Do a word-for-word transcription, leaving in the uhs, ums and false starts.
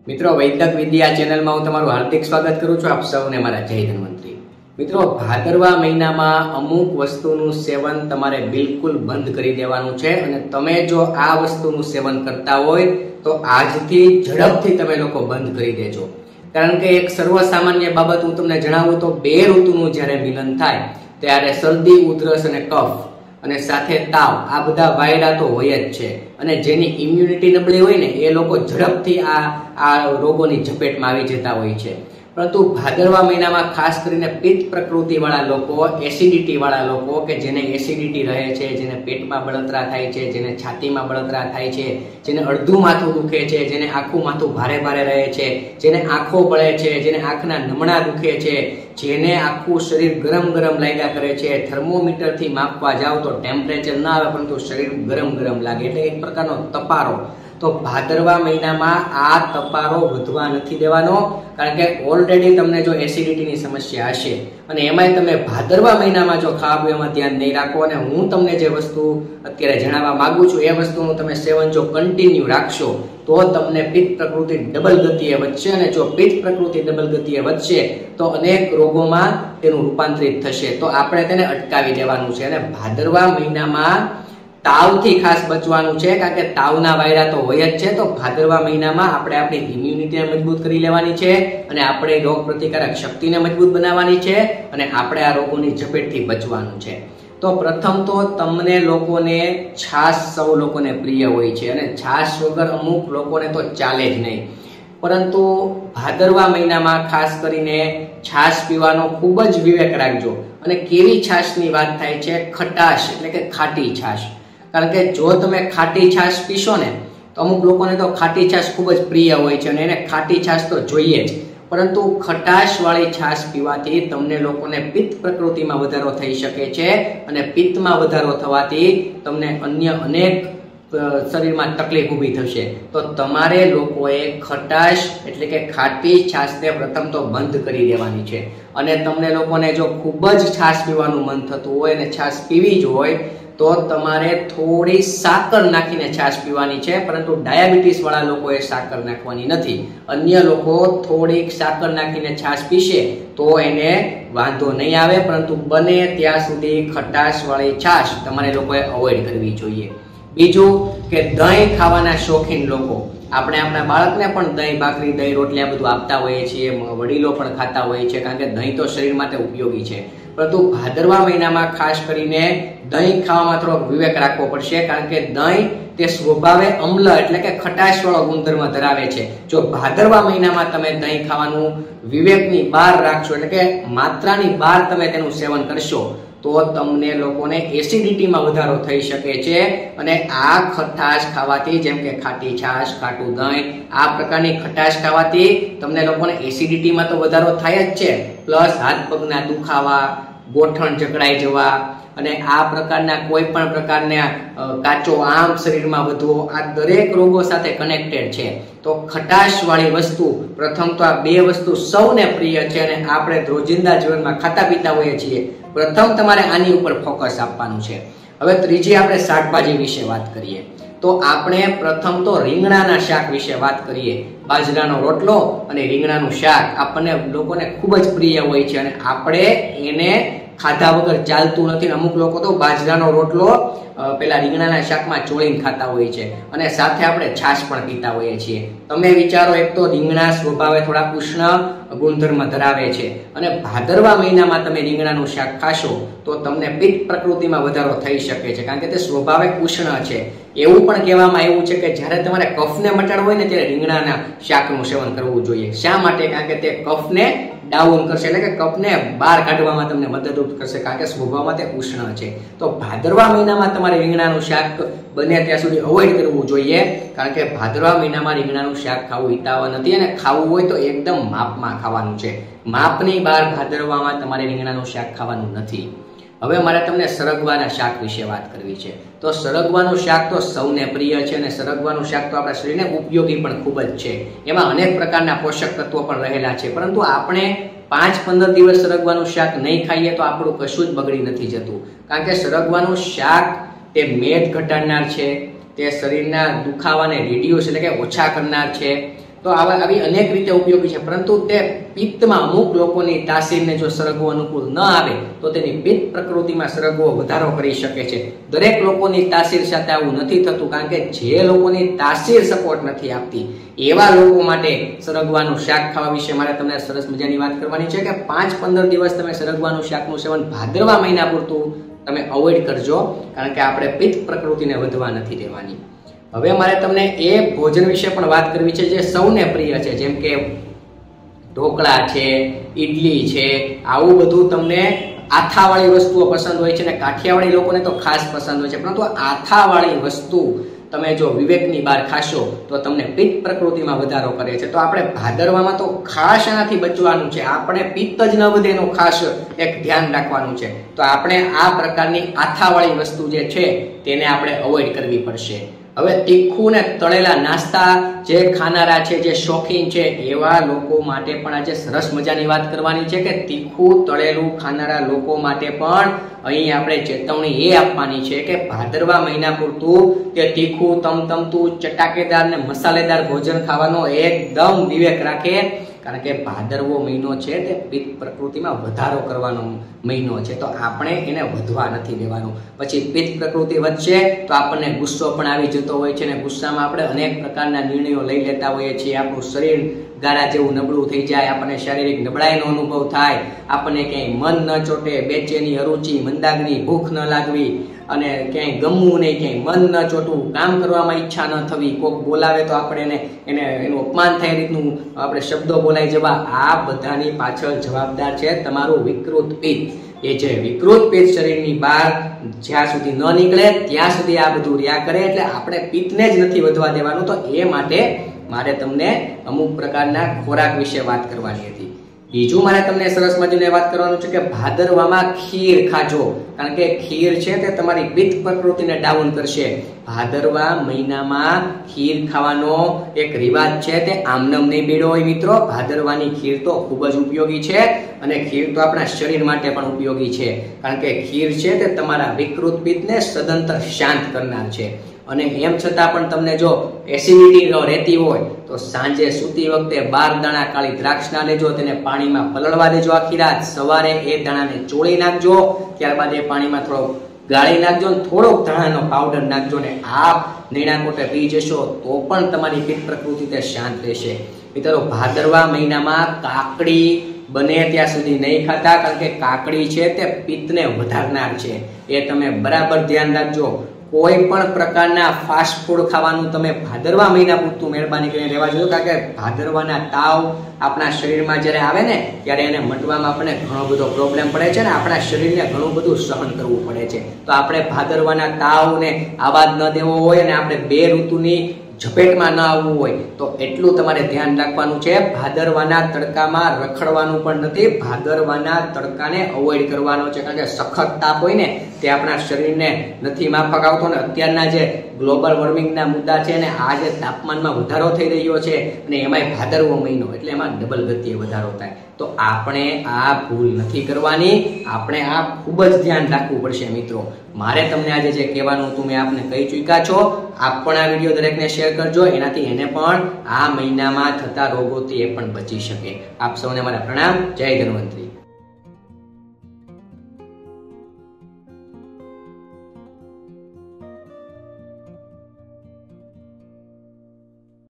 મિત્રો વૈદક વિદ્યા ચેનલમાં હું તમારું હાર્દિક સ્વાગત કરું છું. આપ સૌને મારા જય ધન્વંતરી. મિત્રો ભાદરવા મહિનામાં અમુક વસ્તુનું સેવન તમારે બિલકુલ બંધ કરી દેવાનું છે અને તમે જો આ વસ્તુનું સેવન કરતા હોય તો આજથી ઝડપથી તમે લોકો બંધ કરી દેજો. કારણ કે એક સર્વસામાન્ય બાબત હું તમને જણાવું તો બે ઋતુનું જ્યારે મિલન થાય ત્યારે શરદી, ઉધરસ અને કફ અને સાથે તાવ આ બધા વાયરા તો હોય જ છે અને જેની ઇમ્યુનિટી નબળી હોય ને એ લોકો ઝડપથી આ આ રોગોની ઝપેટમાં આવી જતા હોય છે. પરંતુ ભાદરવા મહિનામાં ખાસ કરીને પિત્ત પ્રકૃતિ વાળા લોકો, એસિડિટી વાળા લોકો કે જેને એસિડિટી રહે છે, જેને પેટમાં બળતરા થાય છે, જેને છાતીમાં બળતરા થાય છે, જેને અડધું માથું દુખે છે, જેને આખું માથું ભારે ભારે રહે છે, જેને આંખો બળે છે, જેને આંખના નમણા દુખે છે, જેને આખું શરીર ગરમ ગરમ લાગ્યા કરે છે, થર્મોમીટરથી માપવા જાવ તો ટેમ્પરેચર ના આવે પરંતુ શરીર ગરમ ગરમ લાગે એટલે એક પ્રકારનો તપારો. તો ભાદરવા મહિનામાં આ તપારો વધવા નથી દેવાનો. કારણ કે ઓલરેડી તમને જો એસિડિટીની સમસ્યા હશે અને એમાંય તમે ભાદરવા મહિનામાં જો ખાવા પીવામાં ધ્યાન નહીં રાખો અને હું તમને જે વસ્તુ અત્યારે જણાવવા માંગુ છું એ વસ્તુનું તમે સેવન જો કન્ટિન્યુ રાખશો તો તમને પિત્ત પ્રકૃતિ ડબલ ગતિએ વધશે અને જો પિત્ત પ્રકૃતિ ડબલ ગતિએ વધશે તો અનેક રોગોમાં તેનું રૂપાંતરિત થશે. તો આપણે તેને અટકાવી દેવાનું છે અને ભાદરવા મહિનામાં તાવથી ખાસ બચવાનું છે. કારણ કે તાવના વાયરા તો હોય જ છે. તો ભાદરવા મહિનામાં આપણે આપણી ઇમ્યુનિટીને મજબૂત કરી લેવાની છે અને આપણે રોગ પ્રતિકારક શક્તિને મજબૂત બનાવવાની છે અને આપણે આ રોગોની ઝપેટથી બચવાનું છે. તો પ્રથમ તો તમને લોકોને છાશ સૌ લોકોને પ્રિય હોય છે અને છાશ વગર અમુક લોકોને તો ચાલે જ નહીં. પરંતુ ભાદરવા મહિનામાં ખાસ કરીને છાશ પીવાનો ખૂબ જ વિવેક રાખજો. અને કેવી છાશની વાત થાય છે? ખટાશ એટલે કે ખાટી છાશ. કારણ કે જો તમે ખાટી છાશ પીશો ને તો અમુક લોકોને તો ખાટી છાશ ખૂબ જ પ્રિય હોય છે અને એને ખાટી છાશ તો જોઈએ જ. પરંતુ ખટાશ વાળી છાશ પીવાથી તમને લોકોને પિત્ત પ્રકૃતિમાં વધારો થઈ શકે છે અને પિત્તમાં વધારો થવાથી તમને અન્ય અનેક શરીરમાં તકલીફ ઊભી થશે. તો તમારે લોકોએ ખટાશ એટલે કે ખાટી છાશને પ્રથમ તો બંધ કરી દેવાની છે. અને તમને લોકોને જો ખૂબ જ છાશ પીવાનું મન થતું હોય અને છાશ પીવી જ હોય તો તમારે થોડી સાકર નાખીને છાશ પીવાની છે. પરંતુ ડાયાબિટીસ વાળા લોકોએ સાકર નાખવાની નથી. અન્ય લોકો થોડીક સાકર નાખીને છાશ પીશે તો એને વાંધો નહીં આવે. પરંતુ બને ત્યાં સુધી ખટાશ વાળી છાશ તમારે લોકોએ અવોઇડ કરવી જોઈએ. બીજું કે દહીં ખાવાના શોખીન લોકો, આપણે આપણા બાળકને પણ દહીં ભાખરી, દહીં રોટલી આ બધું આપતા હોઈએ છીએ, વડીલો પણ ખાતા હોઈએ છીએ કારણ કે દહીં તો શરીર માટે ઉપયોગી છે. પરંતુ ભાદરવા મહિનામાં ખાસ કરીને દહીં ખાવામાં થોડોક વિવેક રાખવો પડશે. કારણ કે દહીં તે સ્વભાવે અમ્લ એટલે કે ખટાશ વાળો ગુણધર્મ ધરાવે છે. જો ભાદરવા મહિનામાં તમે દહીં ખાવાનું વિવેકની બહાર રાખશો એટલે કે માત્રાની બહાર તમે તેનું સેવન કરશો તો તમને લોકોને એસિડિટીમાં વધારો થઈ શકે છે. અને આ ખટાશ ખાવાથી, જેમ કે ખાટી છાશ, ખાટું દહીં, આ પ્રકારની ખટાશ ખાવાથી તમને લોકોને એસિડિટીમાં તો વધારો થાય જ છે. પ્લસ હાથ પગના દુખાવા, ગોઠણ જકડાઈ જવા અને આ પ્રકારના કોઈ પણ પ્રકારના કાચો આમ શરીરમાં વધવો, આ દરેક રોગો સાથે કનેક્ટેડ છે. તો ખટાશ વાળી વસ્તુ, પ્રથમ તો આ બે વસ્તુ સૌને પ્રિય છે અને આપણે રોજિંદા જીવનમાં ખાતા પીતા હોઈએ છીએ. પ્રથમ તમારે આની ઉપર ફોકસ આપવાનું છે. હવે ત્રીજી આપણે શાકભાજી વિશે વાત કરીએ તો આપણે પ્રથમ તો રીંગણાના શાક વિશે વાત કરીએ. બાજરાનો રોટલો અને રીંગણાનું શાક આપણને લોકોને ખૂબ જ પ્રિય હોય છે અને આપણે એને ખાધા વગર ચાલતું નથી. અમુક લોકો તો બાજરાનો રોટલો પેલા રીંગણાના શાકમાં ચોળીને ખાતા હોય છે અને સાથે આપણે છાશ પણ પીતા હોઈએ છીએ. તમે વિચારો, એક તો રીંગણા સ્વભાવે થોડા ઉષ્ણ ગુણધર્મ ધરાવે છે અને ભાદરવા મહિનામાં તમે રીંગણાનું શાક ખાશો તો તમને પિત્ત પ્રકૃતિમાં વધારો થઈ શકે છે કારણ કે તે સ્વભાવે ઉષ્ણ છે. એવું પણ કહેવામાં આવ્યું છે કે જ્યારે તમારે કફને મટાડવો હોય ને ત્યારે રીંગણાના શાકનું સેવન કરવું જોઈએ. શા માટે? કારણ કે તે કફને ડાઉન કરશે એટલે કે કફને બહાર કાઢવામાં તમને મદદરૂપ કરશે કારણ કે સ્વભાવમાં તે ઉષ્ણ છે. તો ભાદરવા મહિનામાં તમારે રીંગણાનું શાક બને ત્યાં સુધી અવોઇડ કરવું જોઈએ કારણ કે ભાદરવા મહિનામાં રીંગણાનું શાક ખાવું હિતાવહ નથી અને ખાવું હોય તો એકદમ માપમાં ખાવાનું છે. માપની બહાર ભાદરવામાં તમારે રીંગણાનું શાક ખાવાનું નથી. હવે મારે તમને સરગવાના શાક વિશે વાત કરવી છે. તો સરગવાનું શાક તો સૌને પ્રિય છે અને સરગવાનું શાક તો આપણા શરીરને ઉપયોગી પણ ખૂબ જ છે. એમાં અનેક પ્રકારના પોષક તત્વો પણ રહેલા છે. પરંતુ આપણે પાંચ પંદર દિવસ સરગવાનું શાક નહીં ખાઈએ તો આપણું કશું જ બગડી નથી જતું. કારણ કે સરગવાનું શાક તે મેદ ઘટાડનાર છે, તે શરીરના દુખાવાને રિડ્યુસ એટલે કે ઓછા કરનાર છે, તો આવા આવી અનેક રીતે ઉપયોગી છે, પરંતુ તે પિત્તમાં અમુક લોકોની તાસીરને જો સરગવો અનુકૂળ ન આવે તો તેની પિત્ત પ્રકૃતિમાં સરગવો વધારો કરી શકે છે. દરેક લોકોની તાસીર સાથે આવું નથી થતું, કારણ કે જે લોકોની તાસીર સપોર્ટ નથી આપતી એવા લોકો માટે સરગવાનું શાક ખાવા વિશે મારે તમને સરસ મજાની વાત કરવાની છે કે પાંચ પંદર દિવસ તમે સરગવાનું શાકનું સેવન ભાદરવા મહિના પૂરતું તમે અવોઇડ કરજો, કારણ કે આપણે પિત્ત પ્રકૃતિને વધવા નથી દેવાની. હવે મારે તમને એ ભોજન વિશે પણ વાત કરવી છે જે સૌને પ્રિય છે, જેમ કે ઢોકળા છે, ઈડલી છે, આવું બધું તમને આથાવાળી વસ્તુઓ પસંદ હોય છે ને કાઠિયાવાડી લોકોને તો ખાસ પસંદ હોય છે, પરંતુ આથાવાળી વસ્તુ તમે જો વિવેકની બહાર ખાશો તો તમને પિત્ત પ્રકૃતિમાં વધારો કરે છે. તો આપણે ભાદરવામાં તો ખાસ આનાથી બચવાનું છે, આપણે પિત્ત જ ન વધે એનું ખાસ એક ધ્યાન રાખવાનું છે. તો આપણે આ પ્રકારની આથાવાળી વસ્તુ જે છે તેને આપણે અવોઇડ કરવી પડશે. હવે તીખું ને તળેલા નાસ્તા જે ખાનારા છે, જે શોખીન છે, એવા લોકો માટે પણ આજે સરસ મજાની વાત કરવાની છે કે તીખું તળેલું ખાનારા લોકો માટે પણ અહીં આપણે ચેતવણી એ આપવાની છે કે ભાદરવા મહિના પૂરતું કે તીખું તમતમતું ચટાકેદાર ને મસાલેદાર ભોજન ખાવાનો એકદમ વિવેક રાખે, કારણ કે ભાદરવો મહિનો છે તે પિત્ત પ્રકૃતિમાં વધારો કરવાનો મહિનો છે. તો આપણે એને વધવા નથી દેવાનું. પછી પિત્ત પ્રકૃતિ વધશે તો આપણને ગુસ્સો પણ આવી જતો હોય છે, અને ગુસ્સામાં આપણે અનેક પ્રકારના નિર્ણયો લઈ લેતા હોઈએ છીએ. આપણું શરીર ગાળા જેવું નબળું થઈ જાય, આપણને શારીરિક નબળાઈનો અનુભવ થાય, આપણને ક્યાંય મન ન ચોટે, બેચેની, અરુચિ, મંદાગ્નિ, ભૂખ ન લાગવી, અને ક્યાંય ગમવું નહીં, ક્યાંય મન ન ચોટવું, કામ કરવામાં ઈચ્છા ન થવી, કોક બોલાવે તો આપણે એને એને એનું અપમાન થાય રીતનું આપણે શબ્દો બોલાઈ જવા, આ બધાની પાછળ જવાબદાર છે તમારું વિકૃત પિત્ત. એ જે વિકૃત પિત્ત શરીરની બહાર જ્યાં સુધી ન નીકળે ત્યાં સુધી આ બધું રહ્યા કરે, એટલે આપણે પિત્તને જ નથી વધવા દેવાનું. તો એ માટે મારે તમને અમુક પ્રકારના ખોરાક વિશે વાત કરવાની હતી. બીજું મારે તમને સરસ મજાની વાત કરવાનું છે કે ભાદરવામાં ખીર ખાજો, કારણ કે ખીર છે તે તમારી પિત્ત પ્રકૃતિને ડાઉન કરશે. ભાદરવા મહિનામાં ખીર ખાવાનો એક રિવાજ છે, તે આમનમ નહીં બેડો હોય મિત્રો. ભાદરવાની ખીર તો ખૂબ જ ઉપયોગી છે, અને ખીર તો આપણા શરીર માટે પણ ઉપયોગી છે, કારણ કે ખીર છે તે તમારા વિકૃત પિત્તને સદંતર શાંત કરનાર છે. અને એમ છતાં પણ તમને જો એસિડિટી રહેતી હોય તો સાંજે સૂતી વખતે બાર દાણા કાળી દ્રાક્ષના લેજો, તેને પાણીમાં પલળવા દેજો આખી રાત. સવારે એ દાણાને ચોળી નાખજો, ત્યારબાદ એ પાણીમાં થોડો ગાળી નાખજો, થોડોક ધાણાનો પાવડર નાખજો, ને આ નીણા કોટે પી જશો તો પણ તમારી પિત્ત પ્રકૃતિ તે શાંત રહેશે. મિત્રો, ભાદરવા મહિનામાં કાકડી બને ત્યાં સુધી નહીં ખાતા, કારણ કે કાકડી છે તે પિત્તને વધારનાર છે. એ તમે બરાબર ધ્યાન રાખજો. કોઈ પણ પ્રકારના ફાસ્ટ ફૂડ ખાવાનું તમે ભાદરવા મહિના પૂરતું મહેરબાની કરીને રહેવા જોઈએ, કારણ કે ભાદરવાના તાવ આપણા શરીરમાં જ્યારે આવે ને ત્યારે એને મટવામાં આપણને ઘણો બધો પ્રોબ્લેમ પડે છે, ને આપણા શરીરને ઘણું બધું સહન કરવું પડે છે. તો આપણે ભાદરવાના તાવને આવાજ ન દેવો હોય, અને આપણે બે ઋતુની ઝપેટમાં ન આવવું હોય તો એટલું તમારે ધ્યાન રાખવાનું છે. ભાદરવાના તડકામાં રખડવાનું પણ નથી, ભાદરવાના તડકાને અવોઇડ કરવાનો છે, કારણ કે સખત તાપ હોય ને તે આપણા શરીરને નથી માફક આવતો. ને અત્યારના જે ગ્લોબલ વોર્મિંગના મુદ્દા છે ને આ જે તાપમાનમાં વધારો થઈ રહ્યો છે, અને એમાંય ભાદરવો મહિનો એટલે એમાં ડબલ ગતિએ વધારો થાય. તો આપણે આ ભૂલ નથી કરવાની, આપણે આ ખૂબ જ ધ્યાન રાખવું પડશે મિત્રો. મારે તમને આજે જે કહેવાનું હતું મેં આપને કહી ચૂક્યા છો. આપ પણ આ વિડીયો દરેકને શેર કરજો, એનાથી એને પણ આ મહિનામાં થતા રોગોથી એ પણ બચી શકે. આપ સૌને મારા પ્રણામ. જય ધન્વંતરી.